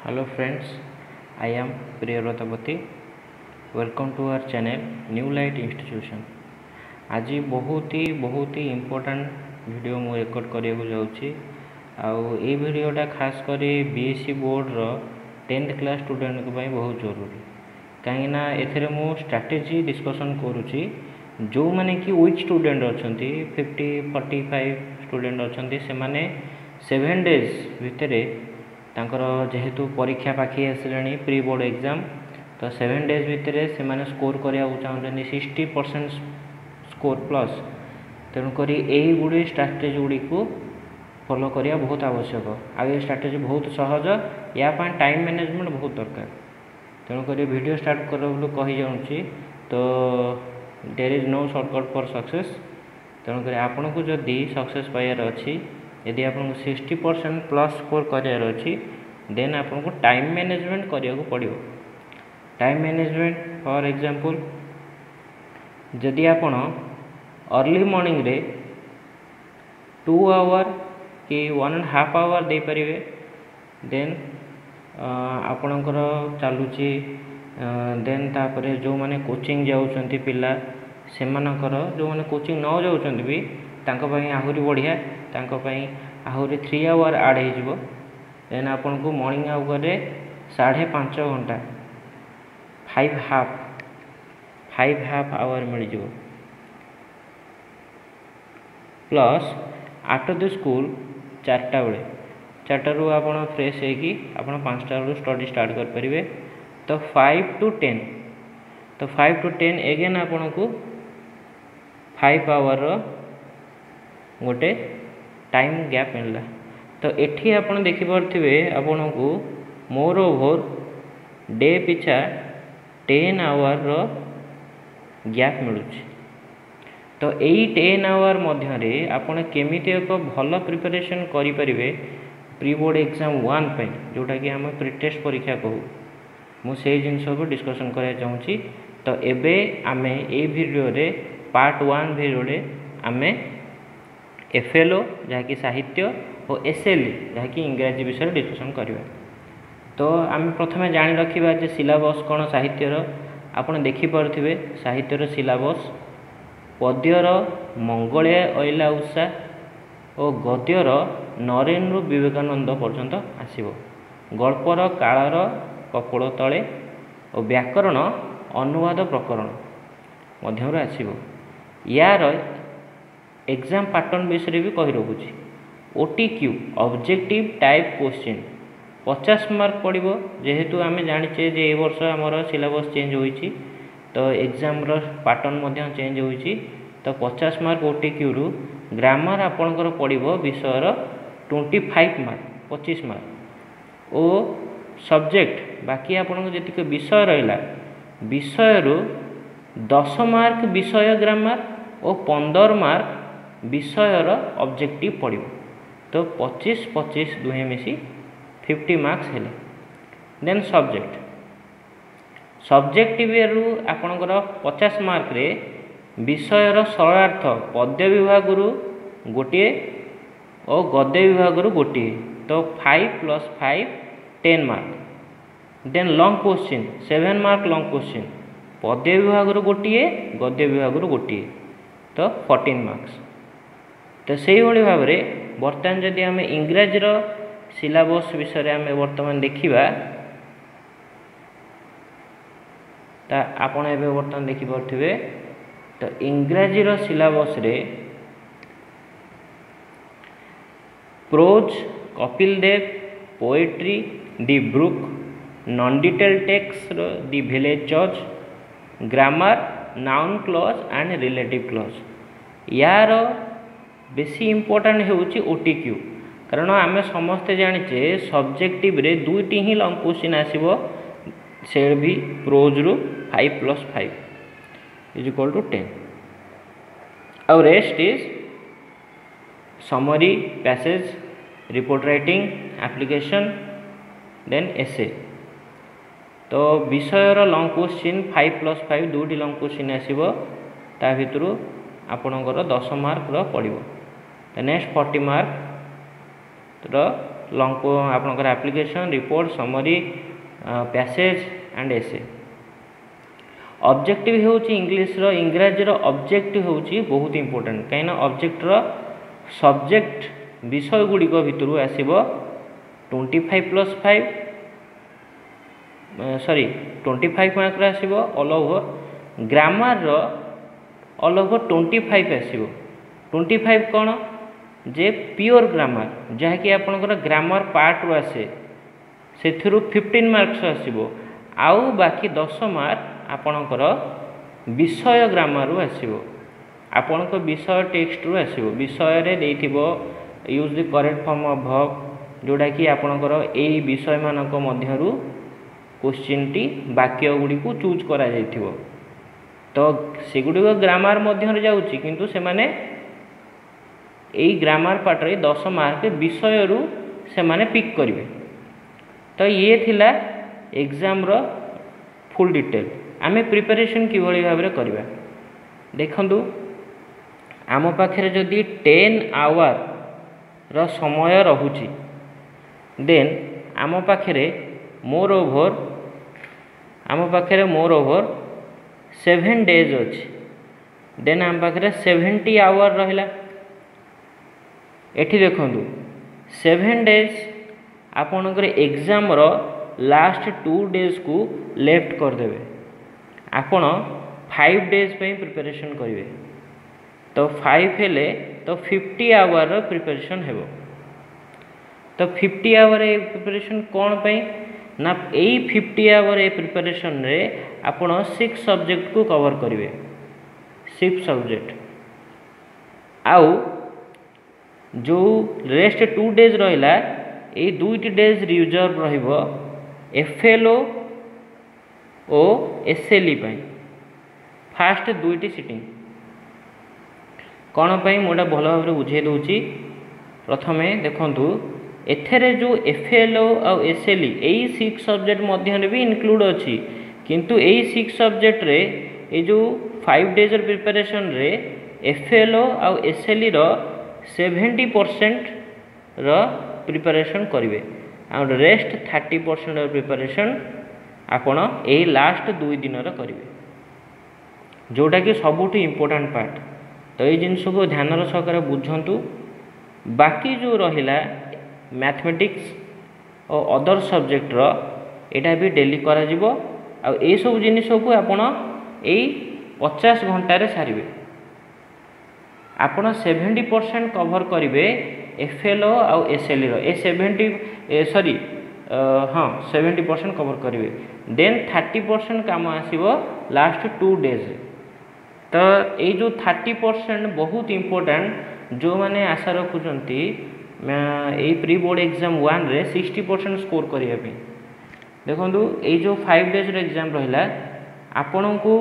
Hello friends, I am Priyavratapati. Welcome to our channel New Light Institution. आज बहुत ही important video मु record करने जाऊँगी आउ ये वीडियोटा खास कर बीएससी बोर्ड रो 10th क्लास स्टूडेंट को बहुत जरूरी कहीं एथे मु स्ट्रैटेजी डिस्कशन करुँची जो माने कि वीक स्टूडेंट अच्छा 50-45 स्टूडेंट अच्छा से 7 डेज भितर तांकर जेहेतु परीक्षा पाखी आसिलानी प्री बोर्ड एग्जाम तो 7 डेज भितर से स्कोर करिया चाहते 60% स्कोर प्लस तेणुक यही गुड़ी स्ट्राटेजी गुड़ी को फॉलो करिया बहुत आवश्यक आ स्ट्राटेजी बहुत सहज या टाइम मैनेजमेंट बहुत दरकार तेणुक वीडियो स्टार्ट कर कही जाऊँगी तो there is no shortcut for success तेणुक आपन को जदि सक्सेस पाइबार अच्छी यदि आपको 60% प्लस स्कोर करार अच्छी देन आपन को टाइम मैनेजमेंट करिया को पड़ो। टाइम मैनेजमेंट फॉर एग्जांपल जदि आपन अर्ली मॉर्निंग रे 2 आवर कि 1.5 आवर दे परिवे देन आपणकर चलुची देन तापरे जो माने कोचिंग जाउछंती पिला सेमानकर जो माने कोचिंग न जाउछंती भी तांको पई आहुरी बढ़िया तांको पई आहुरी 3 आवर ऐड हो जिवो देन आपन को मॉर्निंग आवर रे 5.5 घंटा 5 हाफ आवर मिल जिवो प्लस आफ्टर द स्कूल 4टा बेले 4टा रु आपन फ्रेश है कि आपन 5टा रु स्टडी स्टार्ट कर परिवे तो 5 to 10 तो 5 to 10 अगेन आपन को 5 आवर रो गोटे टाइम गैप मिलला तो एठी आपन देखि परथिबे आपन को मोर ओवर डे पिछा 10 आवर रो गैप मिलुछि तो एई 10 आवर मध्य रे आपन केमिति एक भल प्रिपरेशन करि परिवे प्री बोर्ड एग्जाम 1 पे जोटा कि हम प्रीटेस्ट परीक्षा कहू मु से जिनस को डिस्कशन करै चाहूची तो एबे आमे ए वीडियो रे पार्ट 1 वीडियो रे आमे एफएलओ जहाँ कि साहित्य और एसएलई जहाँ कि इंग्राजी विषय डिस्कशन करवा तो आम प्रथम जानी रखा जे सिलेबस कौन साहित्यर आपन देखि पारुथिबे साहित्यर सिलेबस पद्यर मंगले अइला उषा और गद्यर नरेन्द्र विवेकानंद पर्यंत आसीबो गल्पर कालर कपोल तले और व्याकरण अनुवाद प्रकरण मध्यम आसीबो यार एग्जाम पैटर्न विषय भी कही रखुची OTQ objective type question 50 mark पड़ो जेहेतु आम जाचे जे ए वर्ष आमर सिलेबस चेंज होईची तो एग्जाम रो पैटर्न चेंज होईची तो 50 मार्क ओटीक्यू रु ग्रामर आपणकर पड़ो विषयर 25 मार्क 25 मार्क ओ सब्जेक्ट बाकी आपन जी विषय रहा विषय रु 10 मार्क विषय ग्रामर और 15 मार्क विषयर ऑब्जेक्टिव पड़ो तो 25-25 दुहे मिसी 50 मार्क्स हेले देन सब्जेक्टिव रु आपणकर 50 मार्क रे विषयर सरलार्थ पद्य विभाग रु गोटे और गद्य विभाग रु गोटे तो 5 + 5 10 mark then long question 7 mark long question पद्य विभाग रु गोटे गद्य विभाग रु गोटे तो 14 मार्क्स तो से भाव में बर्तमान जदि आम इंग्राजी सिलेबस विषय आम बर्तमान देखा ता आपण एबे बर्तमान देखि पारथिबे तो इंग्राजी सिलेबस रे prose Kapil Dev poetry the brook non detail text the village church grammar noun clause and relative clause यार बेसी इंपोर्टेंट होउची ओटीक्यू कारण आमे समस्ते जानिचे सब्जेक्टिव रे दुईटी ही लॉन्ग क्वेश्चन आसीबो से भी प्रोज रु 5 + 5 = 10 और rest is summary passage report writing application then essay तो विषयर लॉन्ग क्वेश्चन 5 + 5 दुईटी लॉन्ग क्वेश्चन आसीबो ता भितरु आपणकर 10 मार्क रो पड़िबो नेक्स्ट 40 मार्क रो लॉन्ग आपनकर application report summary passage and essay objective होउची इंग्लिश रो इंग्रजी रो ऑब्जेक्टिव होउची बहुत इंपोर्टेंट कहीं ऑब्जेक्ट रो सब्जेक्ट विषय गुड़ी भितर आसब 25+5 सॉरी 25 मार्क आसब ऑल ओवर ग्रामर रो ऑल ओवर 25 आसब 25 कौन जे प्योर ग्रामर जहाँकि आपंकर ग्रामर पार्ट रू आसे से 15 मार्क्स आसब आउ बाकी 10 मार्क आपणकर विषय ग्रामर रू आसब आपण विषय टेक्स्ट रू आसब विषय रे देथिबो use the correct form of verb जोड़ा कि आपणकर एई विषय मानक मध्यरु क्वेश्चन टी वाक्य गुडी को चूज करा जायथिबो तो सेगुडी ग्रामर मध्य जाउची किंतु से माने एई ग्रामर पार्ट रे 10 मार्क विषय रु से माने पिक करिवे तो ये थिला एग्जाम रो फुल डिटेल आमे प्रिपरेशन किभଳି भाबरे करबा देखंतु आम पाखरे जदि 10 आवर रो समय रहुची देन आम पाखरे मोर ओवर 7 डेज अछि देन आम पाखरे 70 आवर रहिला एठी देखंतु 7 डेज आपनकर एग्जाम रो लास्ट 2 डेज को लेफ्ट कर देबे आपण 5 डेज पे प्रिपरेशन करिवे तो 5 हेले तो 50 आवर रो प्रिपरेशन हेबो तो 50 आवर ए प्रिपरेशन कोन पे ना एई 50 आवर ए प्रिपरेशन रे आपण 6 सब्जेक्ट को कवर करिवे 6 सब्जेक्ट आउ जो रेस्ट 2 डेज रहिला ए 2 डेज रिजर्व रहिबो एफएलओ ओ एसएलई पई फास्ट 2 सिटिंग कोन पई मोटा भलो भाबरे बुझे दोची प्रथमे देखंतु एथरे जो एफएलओ आ एसएलई एई 6 सब्जेक्ट मध्य रे भी इंक्लूड अछि किंतु एई 6 सब्जेक्ट रे ए जो 5 डेज प्रिपरेशन रे एफएलओ आ एसएलई रो 70% रो प्रिपरेशन करिवे और रेस्ट 30% रो प्रिपरेशन आपण ए लास्ट 2 दिन रो करिवे जोटा कि सबुठी इंपोर्टेंट पार्ट तो ये जिनस को ध्यान सहकार बुझंतु बाकी जो रहिला मैथमेटिक्स और अदर सब्जेक्ट रो एटा भी डेली करा जिवो आ ए सब जिनिस को आपण ए 50 घंटा रे सारिवे आपण 70% कवर करिवे एफएलओ आ एसएलई रो ए 70% कवर करिवे देन 30% काम आसीबो लास्ट 2 डेज तो ये जो 30% बहुत इंपोर्टेंट जो माने आशा रखुचंती ए प्री बोर्ड एग्जाम 1 रे 60% स्कोर करिया पे देखंतु ए जो 5 डेज रो एग्जाम रहिला आपन को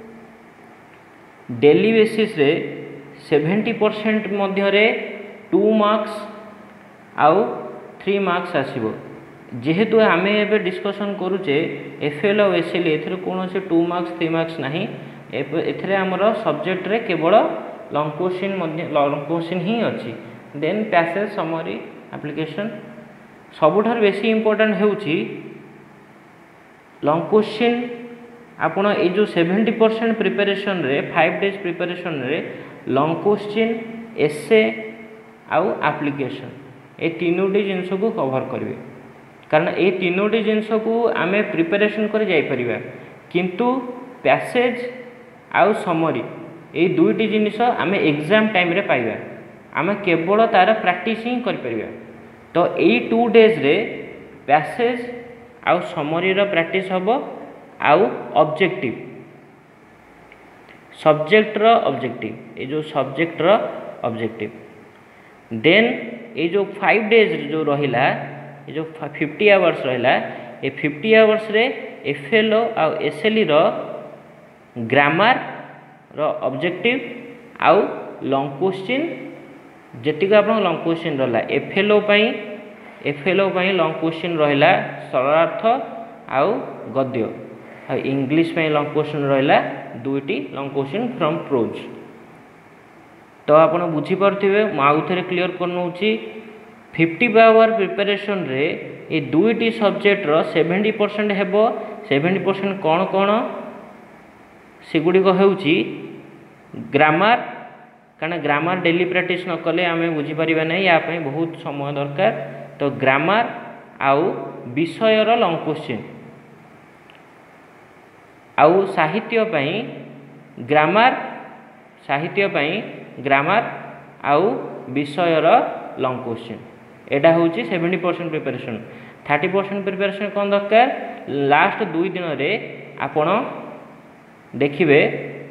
डेली बेसिस रे 70% मध्य रे 2 मार्क्स आउ 3 मार्क्स आसीबो जेहेतु आमे एबे डिस्कशन करूचे एफएल और एसएल एथरे कोन से 2 मार्क्स 3 मार्क्स नाही एथरे हमर सब्जेक्ट रे केवल लॉन्ग क्वेश्चन ही अछि देन पैसेज समरी एप्लीकेशन सबुठार बेसी इंपोर्टेंट हेउची लॉन्ग क्वेश्चन आपण ए जो 70% प्रिपरेशन रे 5 डेज प्रिपरेशन रे लॉन्ग क्वेश्चन एसे आउ एप्लीकेशन ए तीनोटी जिनस को कवर करिवे कारण ए तीनोटी जिनस को आमे प्रिपरेशन कर जाई परिबा किंतु पैसेज आउ समरी ए दुईटी जिनिस आमे एग्जाम टाइम रे पाइबा आमे केवल तार प्रैक्टिस ही कर परिबा तो ए 2 डेज रे पैसेज आउ समरी रो प्रैक्टिस हबो आउ ऑब्जेक्टिव सब्जेक्ट रो ऑब्जेक्टिव ए जो सब्जेक्ट रो ऑब्जेक्टिव देन ए जो 5 डेज जो रहिला ए जो 50 आवर्स रहिला ए 50 आवर्स रे एफएलओ आ एसएलई रो ग्रामर रो ऑब्जेक्टिव आउ लॉन्ग क्वेश्चन जेतिक आपन लॉन्ग क्वेश्चन रहला एफएलओ पई लॉन्ग क्वेश्चन रहिला सरलार्थ आउ गद्य आ इंग्लिश पई लॉन्ग क्वेश्चन रहिला दुईटी लॉन्ग क्वेश्चन फ्रॉम प्रोज तो आपन बुझी परथिबे म आउ थरे क्लियर करनोची 50 आवर प्रिपरेशन रे ये दुईटी सब्जेक्ट रो 70% हेबो 70% कौन कौन सेगुड़ी होउची ग्रामर कारण ग्रामर डेली प्रैक्टिस न कले आम बुझीपर ना या बहुत समय दरकार तो ग्रामर आउ विषयर लॉन्ग क्वेश्चन आउ साहित्य ग्रामर आउ विषयर लॉन्ग क्वेश्चन एटा होची 70% प्रिपरेशन 30% प्रिपरेशन कौन दरकार लास्ट 2 दिन रे आपण देखिए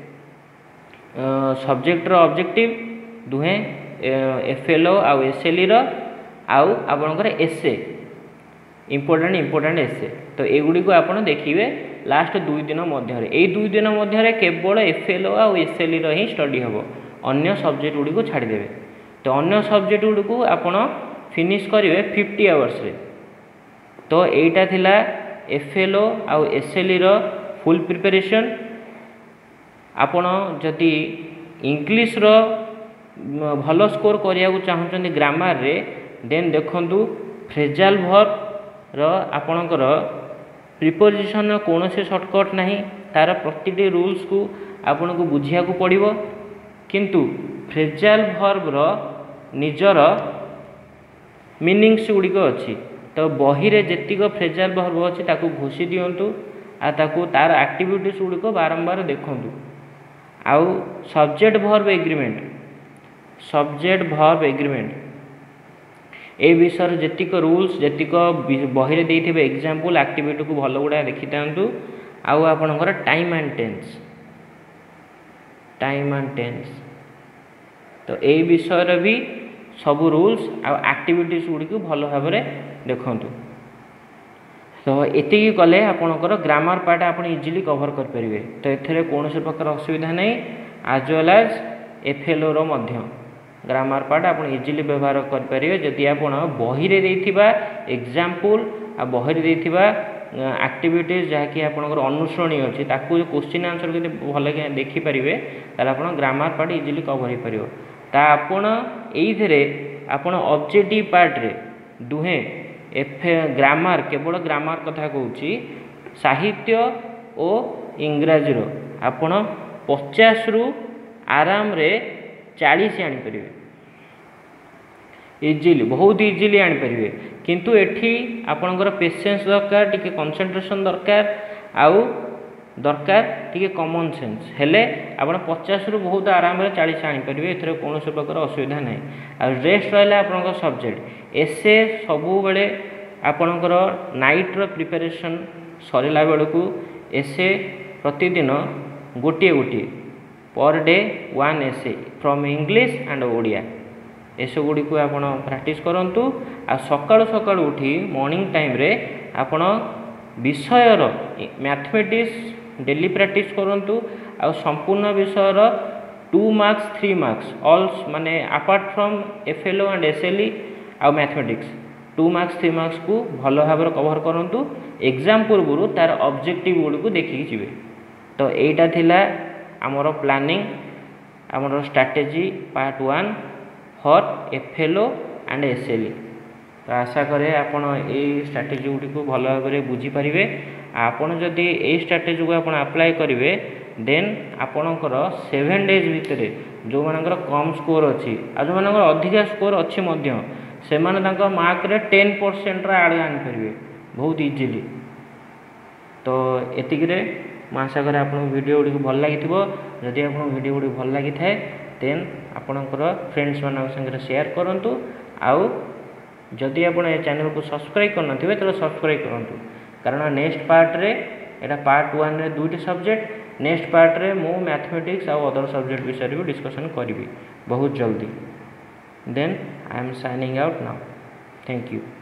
सब्जेक्ट रो ऑब्जेक्टिव दुहे एफएलओ आउ एसएलई रो आउ आपनकर एसए इंपोर्टेंट एसए तो एगुड़ी को आपण देखिए लास्ट 2 दिन मध्य रे 2 दिन मध्य केवल एफएलओ आउ एसएलई रो ही स्टडी हबो अन्य सब्जेक्ट गुडी को छाड़ी देबे तो अन्य सब्जेक्ट गुडी को आपण फिनिश करिवे 50 आवर्स रे तो एटा थिला एफएलओ आउ एसएलई रो फुल प्रिपरेशन आपण जदि इंग्लिश रो भलो स्कोर करिया को चाहउछन ग्रामर रे देन देखंतु फ्रेजाल वर्ब रो आपणकर प्रिपोजिशन कौन से शॉर्टकट नहीं तार प्रतिटी रूल्स को आपन को बुझिया को पड़िबो किंतु फ्रेजाल वर्ब रो निजर मीनिंग्स गुड़िक अच्छी तो बही रे जेतिक फ्रेजाल वर्ब अच्छी ताकू घोषी दियंतु आ ताकू तार एक्टिविटीज गुड़िक बारंबार देखंतु आउ सब्जेक्ट वर्ब एग्रीमेंट ए विषय जेतिक रूल्स जेतिक बही रे देथिबे एग्जांपल एक्टिविटी को भलो गुडा देखि तांतु आउ आपनकर टाइम एंड टेंस तो ए विषय रे भी सब रूल्स आ एक्टिविटीज गुडी को भलो भाव रे देखंतु तो एति कले आपनकर ग्रामर पार्ट आपण इजीली कवर कर परिवे तो एथरे कोनोसे प्रकार असुविधा नहीं आज वेल एज एफएलओ रो मध्य ग्रामर पार्ट आप इजिली व्यवहार करेंगे जदि आप बही रे देथिबा एग्जांपल आ बही रे देथिबा एक्टिविटीज जहाँकि आपंकर अनुसरणीय अच्छी ताकू क्वेश्चन आंसर के भल देखी पारे तार आप ग्रामर पार्ट इजिली कवर हो पार ता आपण एइथरे आपण ऑब्जेक्टिव पार्ट रे दुहे ग्रामर केवल ग्रामर कथा कहूँ साहित्य और इंग्राजी रो आपण 50 रु आराम रे 40 आनीपर इजिली बहुत इजिली आनीपर किंतु एठी आपणकर पेशेंस दरकार टिके कंसंट्रेशन दरकार आउ दरकार टिके कॉमन सेंस हेले आपण 50 रु बहुत आराम रे 40 आनीपर एथरे कौन प्रकार असुविधा नहीं आ रेस्ट रहा आपणकर सब्जेक्ट एसे सबु बेले आपणकर नाइट रो प्रिपरेशन सरिला बेलू एसे प्रतिदिन गोटे गोटे per day 1 essay from English and Odia essay गुडी को आपण प्रैक्टिस करंतु आ सकाळ सकाळ उठी मॉर्निंग टाइम रे आपण विषयर मैथमेटिक्स डेली प्रैक्टिस करंतु आ संपूर्ण विषयर 2 मार्क्स 3 मार्क्स ऑल माने apart from FLO and SLE आ मैथमेटिक्स 2 मार्क्स 3 मार्क्स को भल भाव कवर करंतु एग्जाम पूर्व तार ऑब्जेक्टिव गुडी को देखि जिवे तो एटा थिला आमर प्लानिंग आमर strategy part 1 for FLO and SLE तो आशा करे आपण ए स्ट्रैटेजी गुडी को भल भाव बुझी पारिबे आपण जदि ए स्ट्रैटेजी को आपण अप्लाई करिवे देन आपणकर 7 डेज भितर जो मानकर कम स्कोर अच्छी आ जो मानकर अधिका स्कोर अच्छी मध्य से माने तांको मार्क रे 10% रा आड़ आनी परिवे बहुत इजीली तो एतिकरे आशा करे आपन वीडियो गुडी भल लागिथिबो जदि आपन वीडियो गुडी भल लागि थाए देन आपणकर फ्रेंड्स मानक संगे शेयर करंतु आउ जदि आपन ए चैनल को सब्सक्राइब करनथिबे तो सब्सक्राइब करंतु कारण नेक्स्ट पार्ट रे एटा पार्ट 1 रे दुईटी सब्जेक्ट नेक्स्ट पार्ट रे मो मैथमेटिक्स और अदर सब्जेक्ट विषय भी डिस्कशन करी बहुत जल्दी then I am signing out now thank you.